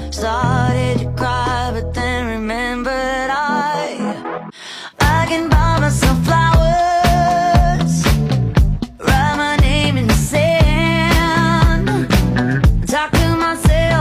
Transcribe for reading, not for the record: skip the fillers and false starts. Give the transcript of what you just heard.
Started to cry, but then remembered I can buy